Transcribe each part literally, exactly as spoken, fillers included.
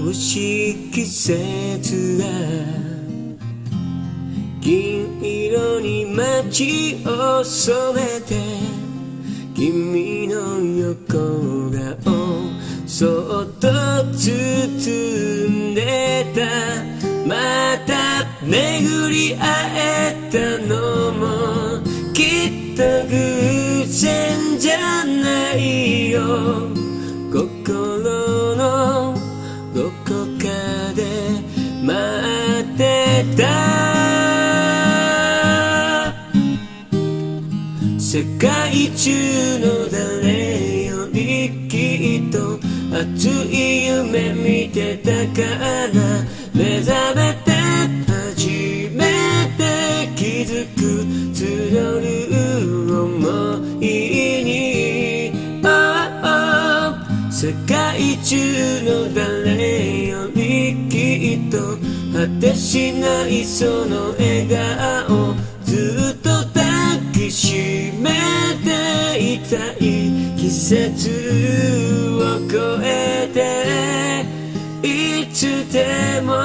眩しい季節が銀色に街を染めて、君の横顔そっと包んでた。また巡り会えたのもきっと偶然じゃないよ。心のどこかで待ってた。世界中の誰よりきっと熱い夢見てたから、目覚めて初めて気づく募る想いに、oh, oh、 世界中の誰よりきっと果てしないその笑顔、ずっと抱きしめていたい。季節を越えていつでも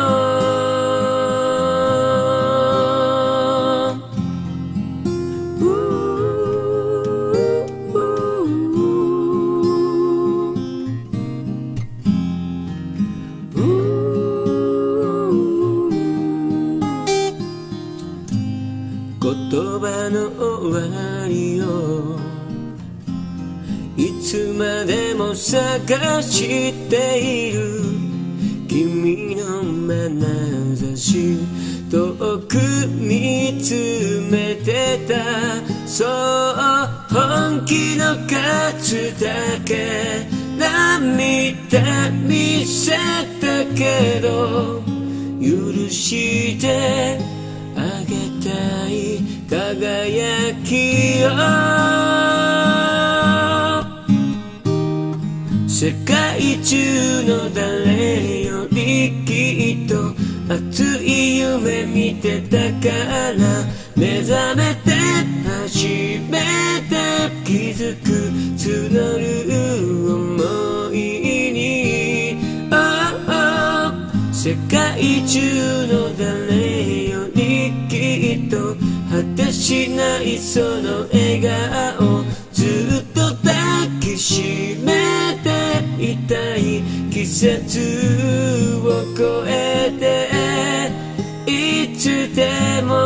言葉の終わりをいつまでも探している。君の眼差し遠く見つめてた。そう本気の数だけ涙見せたけど、許してあげたい輝きを。世界中の誰よりきっと熱い夢見てたから、目覚めて初めて気づく募る想いに、oh, oh、 世界中の誰よりきっと果てしないその笑顔、ずっと抱きしめていたい。季節を越えていつでも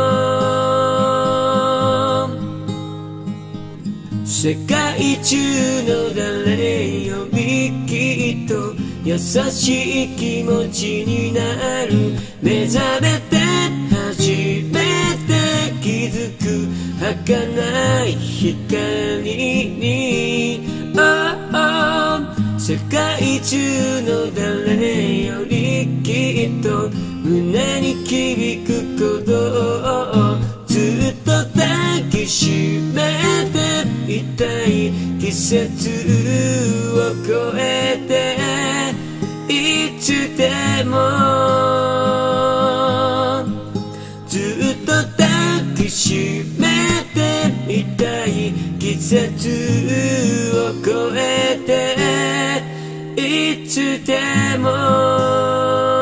世界中の誰よりきっと優しい気持ちになる。目覚めて初めて気づく儚い光に、oh, oh、世界中の誰よりきっと胸に響く鼓動をずっと抱きしめていたい。季節を越えていつでもずっと抱きしめていたい。季節を越えていつでも